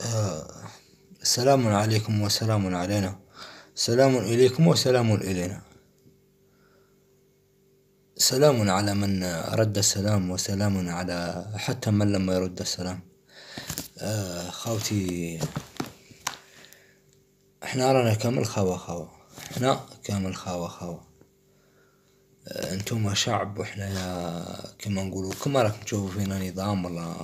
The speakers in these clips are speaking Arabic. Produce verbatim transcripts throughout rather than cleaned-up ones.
آه، سلام عليكم وسلام علينا. سلام إليكم وسلام إلينا. سلام على من رد السلام، وسلام على حتى من لم يرد السلام. آه خاوتي، احنا رانا كامل خوا خوا، احنا كامل خوا خوا. آه انتم شعب، واحنا يا كما نقولوا، كما راكم تشوفوا فينا نظام ولا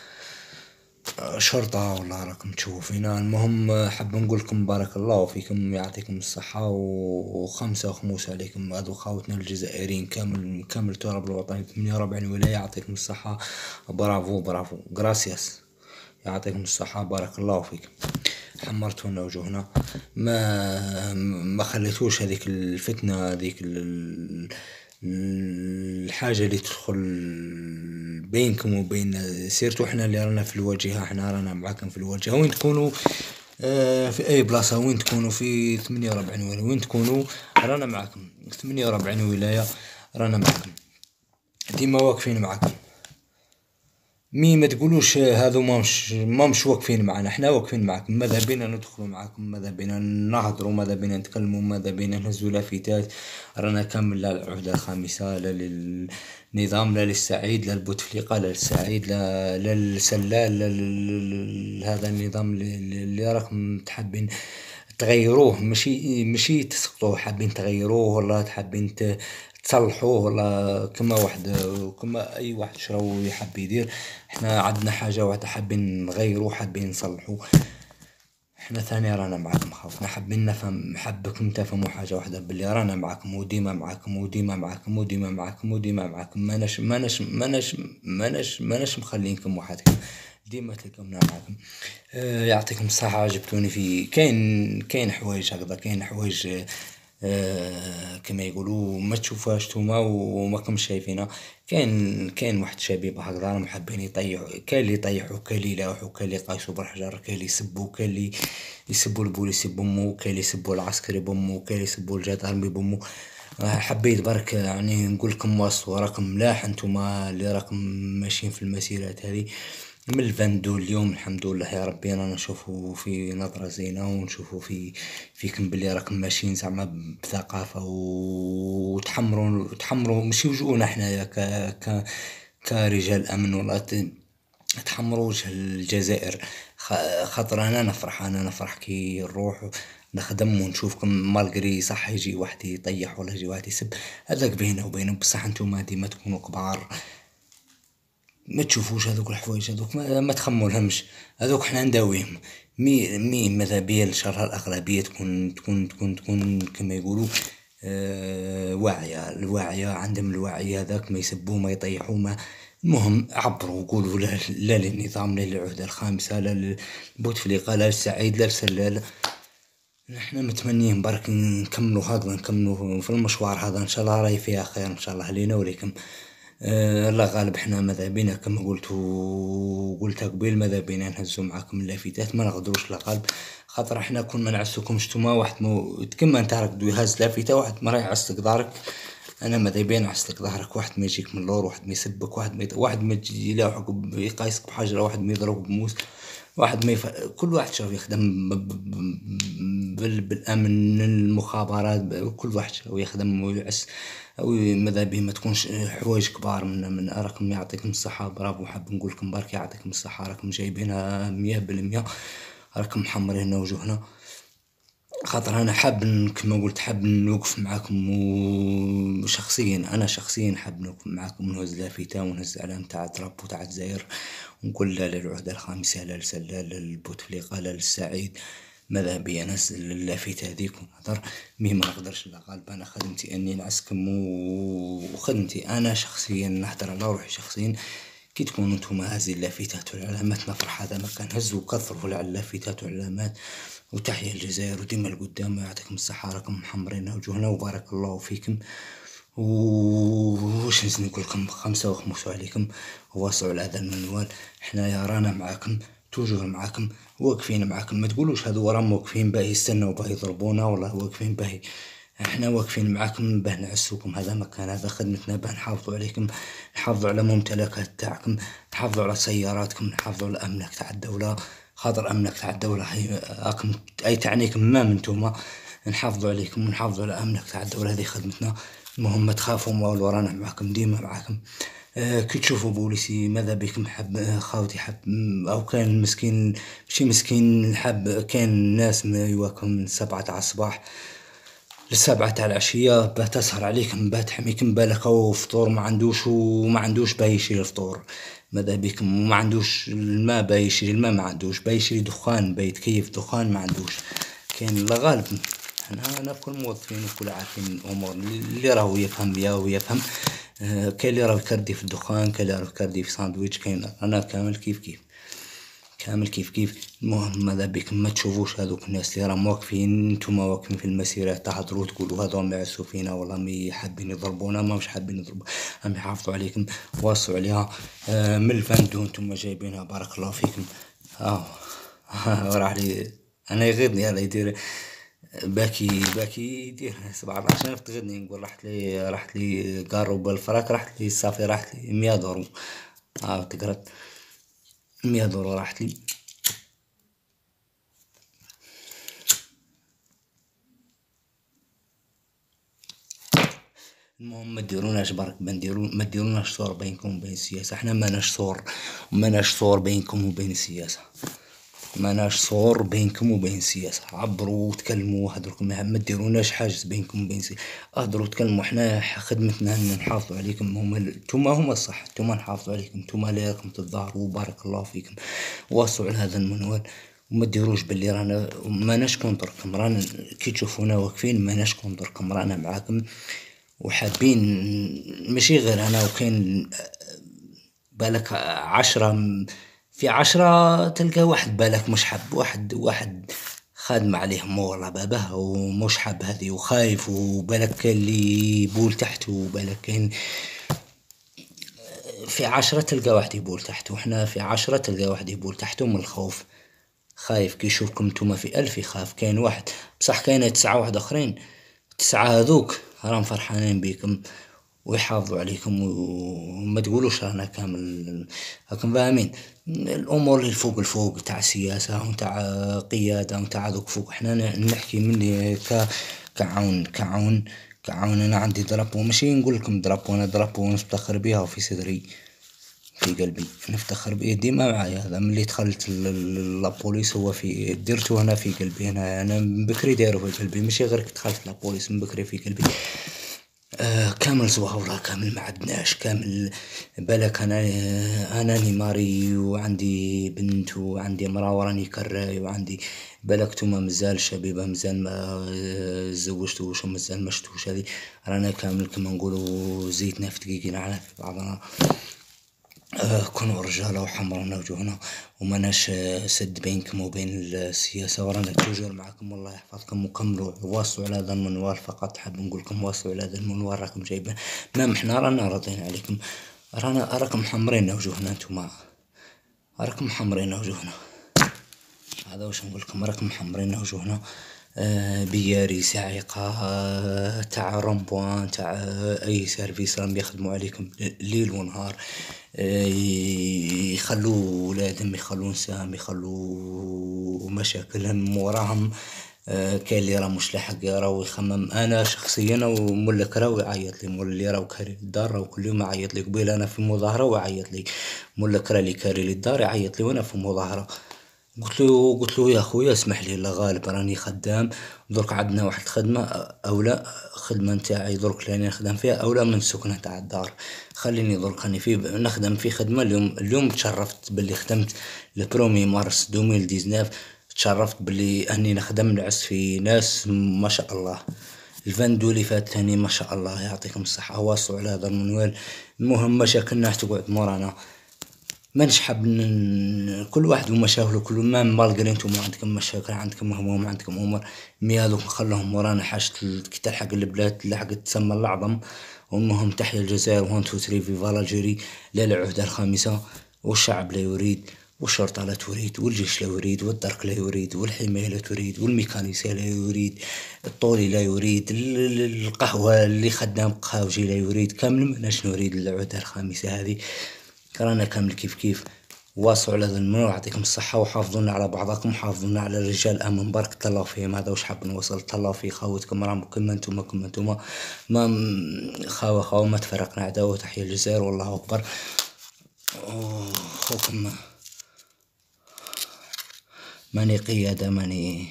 شرطة ولا راكم تشوفوا فينا. المهم حاب نقول لكم بارك الله فيكم، يعطيكم الصحة وخمسة وخموس عليكم. هذو خاوتنا الجزائريين كامل كامل التراب الوطني ثمانية وأربعين ولاية، يعطيكم الصحة. برافو برافو غراسياس، يعطيكم الصحة، بارك الله فيكم. حمرتونا وجوهنا، ما ما خليتوش هذيك الفتنة، هذيك ال- الحاجة اللي تدخل بينكم وبين سيرتو. احنا اللي رانا في الواجهة، احنا رانا معاكم في الواجهة، وين تكونوا اه في اي بلاصة، وين تكونوا في ثمانية وأربعين ولاية، وين تكونوا رانا معاكم. ثمانية وأربعين ولاية رانا معاكم، ديما واقفين معاكم. مي ما تقولوش هذو ما مش ما مش واقفين معنا، احنا واقفين معكم. ماذا بينا ندخلوا معكم، ماذا بينا نهضروا، ماذا بينا نتكلموا، ماذا بينا نهزوا لافتات. رانا كامل لا العهدة الخامسة، لا للنظام، لا للسعيد، لا لبوتفليقة، لا للسعيد، لا لا للسلال، لا لل- هذا النظام اللي, اللي راكم تحبين تغيروه. ماشي ماشي تسقطوه، حابين تغيروه ولا حابين ت- تصلحوه، ولا كما واحد كما اي واحد شراو يحب يدير. احنا عندنا حاجة واحدة حابين نغيرو، حابين نصلحو. احنا ثاني رانا معاكم خاوتنا، حابين نفهم، حابكم تفهموا حاجة واحدة، باللي رانا معاكم وديما معاكم وديما معاكم وديما معاكم وديما معاكم. ماناش ماناش ماناش ماناش ماناش مخلينكم وحدكم، ديما تلقونا معاكم. آه يعطيكم الصحة. جبتوني في كاين كاين حوايج هكذا، كاين حوايج آه كما يقولوا ما تشوفوهاش نتوما وما كنتش شايفينها. كاين كاين واحد الشبيبة هكذا راهم حابين يطيحوا، كاين اللي يطيحوا، كاين اللي يلاوحوا، كاين اللي يقايسوا بالحجر، كاين اللي يسبوا، كاين اللي يسبوا البوليسي بامو، كاين اللي يسبوا العسكري بامو، كاين اللي يسبوا الجدارمي بامو. آه، حبيت برك يعني نقول لكم واصلوا راكم ملاح انتوما اللي راكم ماشيين في المسيرات هذه. من الفندو اليوم الحمد لله يا ربي رانا نشوفوا في نظرة زينة، ونشوفوا في فيكم بلي راكم ماشيين زعما بثقافة وتحمروا تحمروا ماشي وجوهنا حنايا ك ك كرجال امن، ولا ت- تحمروا وجه الجزائر. خ- خاطر انا نفرح، انا نفرح كي نروح نخدم ونشوفكم مالقري. صح يجي واحد يطيح ولا يجي واحد يسب، هذاك بينه وبينه، بصح انتوما ديما تكونوا كبار، ما تشوفوش هذوك الحوايج هذوك، ما, ما تخمولهمش. هذوك حنا نداويهم. مي مي ماذا بيا ان شاء الله الاغلبيه تكون تكون تكون تكون كما يقولوا آه واعيه، الواعيه عندهم الوعي هذاك، ما يسبوا ما يطيحوا ما. المهم عبروا وقولوا لا, لا للنظام، لا للعهده الخامسه، لا للبوتفليقه، لا للسعيد، لا للسلال. نحنا متمنيين برك نكملوا هكذا، نكملوا في المشوار هذا ان شاء الله راهي فيها خير ان شاء الله لينا وليكم. آه الله غالب. احنا ماذا بينا كما قلت وقلتها قبيل، ماذا بينا نهزوا معاكم اللافتات، ما نقدروش لا غالب. خاطر احنا كون ما نعسوكمش نتوما، واحد مو كما انت راك دو يهز لافته، واحد ما راح يعسلك ظهرك. انا ماذا بينا نعسلك ظهرك، واحد ما يجيك من اللور، واحد ما يسبك، واحد ما يط... واحد ما يجي يلاوحك يقايسك بحجره، واحد ما يضربك بموس، واحد ما يف... كل واحد شاف يخدم ب... ب... ب- بال... بالامن المخابرات، ب- كل واحد شاف يخدم ويعس. او ماذا بيه ما تكونش حوايج كبار من من راكم. يعطيكم الصحة، برافو. حاب نقول لكم برك يعطيكم الصحة، راكم جايبينها مية بالمية، راكم محمرين وجوهنا. خاطر انا حاب ن- كما قلت حاب نوقف معاكم، وشخصيا انا شخصيا حاب نوقف معاكم، ونهز لافتة ونهز علم تاع تراب وتاع الجزائر، ونقول لا للعهدة الخامسة، لا لسلال، لا للبوتفليقة، لا للسعيد. ماذا بي ناس اللافتة هذيك ونهضر. مي ما نقدرش لا غالب، انا خدمتي اني نعسكم، و- وخدمتي انا شخصيا نهدر على روحي شخصيا. كي تكونوا نتوما هازين اللافتات والعلامات، نفرح. هذا مكان هزوا وكثروا على اللافتات والعلامات. وتحيا الجزائر وديما لقدام، يعطيكم الصحة، راكم محمرين وجوهنا، وبارك الله فيكم. وش نزيد نقول لكم، خمسة وخمسوا عليكم، وواصلوا على هذا المنوال. احنا يا رانا معاكم، توجور معاكم، واقفين معاكم. ما تقولوش هذو راهم واقفين باهي يستنوا باهي يضربونا، والله واقفين باهي. احنا واقفين معاكم باه نعسوكم. هذا مكان، هذا خدمتنا، باه نحافظوا عليكم، نحافظوا على ممتلكات تاعكم، نحافظوا على سياراتكم، نحافظوا على الاملاك تاع الدولة. خاطر أمنك تاع الدولة هي راكم أي تعنيكم ما انتوما نحافظوا عليكم ونحافظوا على أمنك تاع الدولة، هذه خدمتنا. المهم ما تخافوا، والو رانا معاكم ديما معاكم. آه كي تشوفوا بوليسي ماذا بكم حب آه خاوتي حب أو كان مسكين ماشي مسكين حب، كان ناس ما يواكم من سبعة تاع الصباح للسبعة تاع العشية باه تسهر عليكم، باه تحميكم بالك، او فطور ما عندوش وما عندوش باه يشري الفطور، ماذا بكم وما عندوش الماء باه يشري الماء، ما عندوش باه يشري دخان باه يتكيف دخان، ما عندوش. كاين لا غالب انا انا كل موظفين وكل عارفين الامور اللي راهو يفهم بيها ويفهم. آه كاين اللي راهو يكردي في الدخان، كاين اللي راهو يكردي في ساندويتش، كاين انا كامل كيف كيف كامل كيف كيف. المهم ماذا بكم ما تشوفوش هذوك الناس اللي راهم واقفين، نتوما واقفين في المسيرة تهضروا تقولوا هذو راهم يعسوا فينا والله مي حابين يضربونا، ما مش حابين يضربوا، راهم يحافظوا عليكم واصوا عليها. آه من الفندو نتوما جايبينها بارك الله فيكم. اه راح لي انا يغيظني هذا يدير باكي باكي يدير سبعة عشر ألف تغيظني، نقول راحت لي راحت لي قارو بالفراك، راحت لي صافي راحت لي مية دورو. اه تقرأت مية دورو راحت لي. المهم ما ديروناش برك ما نديرو ما ديروناش صور بينكم وبين السياسة، احنا ماناش صور ماناش صور بينكم وبين السياسة، ماناش صور بينكم وبين السياسة. عبروا وتكلموا هدركم، ما ديروناش حاجز بينكم وبين السياسة، اهدروا تكلموا. احنا خدمتنا ان نحافظوا عليكم، هم نتوما هم الصح، نتوما نحافظوا عليكم، نتوما اللي راكم تظاهروا بارك الله فيكم. واصلوا على هذا المنوال وما ديروش باللي رانا ماناش كونتركم، رانا كي تشوفونا واقفين ماناش كونتركم، رانا معاكم وحابين. ماشي غير انا وكاين بالك عشرة في عشرة تلقى واحد بالك مش حاب، واحد واحد خادم عليه مورا باباه ومش حاب هذه وخايف، وبالك اللي يبول تحت، وبالك كاين في عشرة تلقى واحد يبول تحت، وإحنا في عشرة تلقى واحد يبول تحته من الخوف، خايف كي يشوفكم نتوما في ألف يخاف. كاين واحد بصح كاين تسعة واحد آخرين، تسعة هذوك راهم فرحانين بيكم ويحافظوا عليكم، وما تقولوش رانا كامل راكم فاهمين. الأمور اللي فوق الفوق تاع السياسة وتاع قيادة وتاع ذوك فوق، إحنا نحكي مني ك كعون كعون كعون. أنا عندي درابو، ماشي نقول لكم درابو، أنا درابو نفتخر بيها وفي صدري في قلبي نفتخر بيه ديما معايا. هذا ملي دخلت لابوليس هو في درتو هنا في قلبي، انا انا من بكري دايرو في قلبي، ماشي غير دخلت لابوليس من بكري في قلبي. آه كامل زواورة كامل ما عدناش كامل بالك. انا انا ماري وعندي بنت وعندي مرا وراني كراي وعندي بالك. توما مازال شبيبه مازال ما تزوجتوش ومازال ما شفتوش، هذه رانا كامل كما نقولوا زيتنا في دقيقنا على في بعضنا. آه كونوا رجالة وحمرنا وجوهنا وماناش سد بينكم وبين السياسة، ورانا توجور معكم والله يحفظكم. وكملوا واصلوا على هذا المنوال، فقط حاب نقول لكم واصلوا على هذا المنوال، راكم جايبين مام احنا رانا راضين عليكم، رانا راكم محمرين وجوهنا نتوما، راكم محمرين وجوهنا. هذا واش نقول لكم، راكم محمرين وجوهنا. آه بياري ساعقة آه تاع رومبوان تاع آه اي سيرفيس راهم يخدموا عليكم ليل ونهار. آه يخلو ولادهم يخلو نساهم يخلو مشاكلهم موراهم. آه كاين اللي راه مش لاحق راهو يخمم. انا شخصيا ومولك راهو يعيط لي، مول اللي راهو كاري الدار راهو كل يوم يعيط لي. قبيل انا في مظاهرة ويعيط لي، مولك راه لي كاري لي الدار يعيط لي وانا في مظاهرة. قلت له قلت له يا خويا اسمح لي الله غالب راني خدام، درك عندنا واحد الخدمة اولا خدمة نتاعي درك راني نخدم فيها اولا من السكنة تاع الدار، خليني درك راني في نخدم في خدمة. اليوم اليوم تشرفت باللي خدمت لبرومي مارس دوميل ديزناف، تشرفت باللي اني نخدم نعس في ناس ما شاء الله. الفندو اللي فات ثاني ما شاء الله يعطيكم الصحة، واصلوا على هذا المنوال. المهم مشاكلنا تقعد مورانا، مانيش حاب كل واحد ومشاكله، كل ما مالقري انتم عندكم مشاكل عندكم هموم عندكم امور، مي هذوك نخلوهم ورانا حاجة كي تلحق البلاد تلحق تسمى الأعظم. والمهم تحيا الجزائر وان تو ثري فيفا لاجيري لا العهدة الخامسة. والشعب لا يريد، والشرطة لا تريد، والجيش لا يريد، والدرك لا يريد، والحماية لا تريد، والميكانيسية لا يريد، الطولي لا يريد، القهوة اللي خدام قهاوجي لا يريد، كامل ماناش نريد العهدة الخامسة هذه. رانا كامل كيف كيف واصلوا على ذا المنور، يعطيكم الصحة، وحافظونا على بعضكم، وحافظونا على الرجال آمن برك. تهلاو فيهم، هذا واش حاب نوصل. تهلاو في خوتكم راهم كما انتوما كما انتوما ما خاوة خاوة ما تفرقنا عداوة. تحية الجزائر والله أكبر. خوكم ماني قيادة، ماني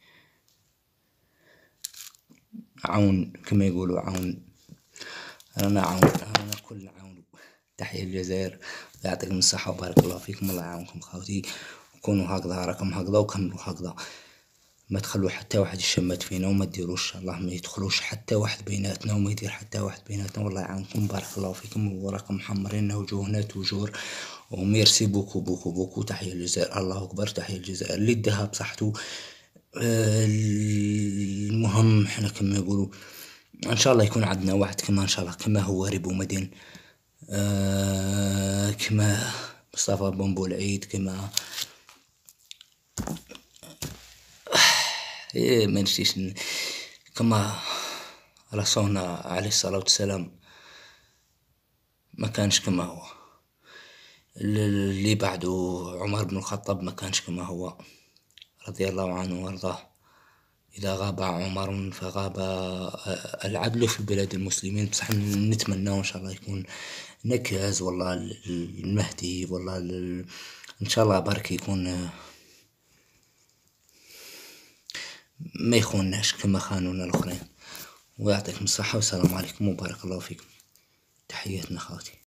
عون كما يقولوا عون، أنا عون، أنا كل عون. تحية الجزائر، يعطيكم الصحة وبارك الله فيكم، الله يعاونكم خاوتي. كونوا هكذا، راكم هكذا وكملوا هكذا، ما تخلوا حتى واحد يشمت فينا، وما ديروش الله ما يدخلوش حتى واحد بيناتنا، وما يدير حتى واحد بيناتنا. والله يعاونكم، بارك الله فيكم، وراكم محمرين وجوهنا توجور. وميرسي بوكو بوكو بوكو. تحية الجزائر، الله أكبر. تحية الجزائر اللي داها بصحته. آه المهم احنا كما يقولوا ان شاء الله يكون عندنا واحد كما ان شاء الله كما هو ريبو مدين، آه كما مصطفى بن بولعيد، كما ايه ما نسيش، كما رسولنا عليه الصلاة والسلام ما كانش كما هو. اللي بعده عمر بن الخطاب ما كانش كما هو رضي الله عنه وارضاه. إذا غاب عمر فغاب العدل في بلاد المسلمين. بصح نتمنى إن شاء الله يكون نكاز والله المهدي، والله إن شاء الله برك يكون ما يخونناش كما خانونا الآخرين. ويعطيكم الصحة والسلام عليكم وبارك الله فيكم. تحياتنا خاوتي.